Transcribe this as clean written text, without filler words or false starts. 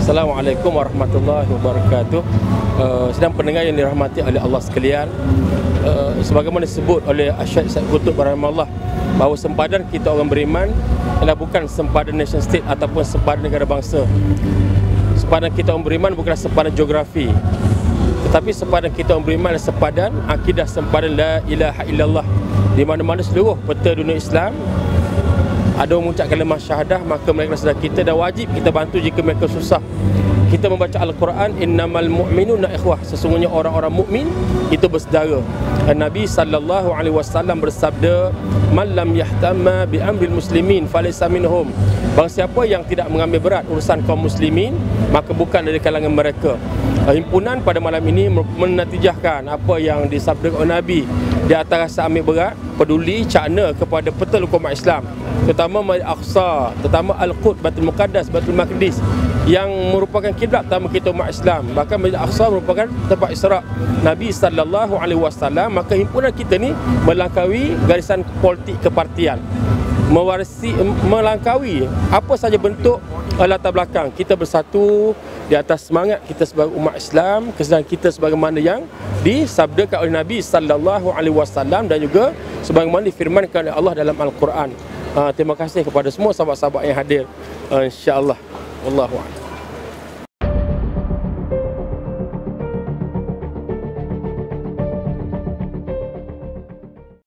Assalamualaikum warahmatullahi wabarakatuh. Sedang pendengar yang dirahmati oleh Allah sekalian, sebagaimana disebut oleh Syekh Said Qutb rahimahullah, bahawa sempadan kita orang beriman adalah bukan sempadan nation state ataupun sempadan negara bangsa. Sempadan kita orang beriman bukanlah sempadan geografi, tetapi sempadan kita orang beriman adalah sempadan akidah, sempadan la ilaha illallah. Di mana-mana seluruh peta dunia Islam ada mengucap kalimah syahadah, maka mereka saudara kita dan wajib kita bantu jika mereka susah. Kita membaca Al-Quran, innamal mu'minuna ikhwah, sesungguhnya orang-orang mukmin itu bersaudara. Nabi sallallahu alaihi wasallam bersabda, man lam yahtamma bi amril muslimin falaysa minhum. Barang siapa yang tidak mengambil berat urusan kaum muslimin, maka bukan dari kalangan mereka. Himpunan pada malam ini menatijahkan apa yang disabdakan oleh Nabi di atas rasa ambil berat, peduli, cakna kepada peta umat Islam, terutama Masjid Aqsa, terutama Al-Quds, Baitul Muqaddas, Baitul Maqdis, yang merupakan kiblat utama kita umat Islam. Bahkan Masjid Aqsa merupakan tempat Isra' Nabi sallallahu alaihi wasallam. Maka himpunan kita ni melangkaui garisan politik kepartian, melangkaui apa saja bentuk latar belakang. Kita bersatu di atas semangat kita sebagai umat Islam, kesadaran kita sebagaimana yang disabdakan oleh Nabi sallallahu alaihi wasallam dan juga sebagaimana difirmankan oleh Allah dalam Al-Quran. Terima kasih kepada semua sahabat-sahabat yang hadir. InsyaAllah. Wallahu a'lam.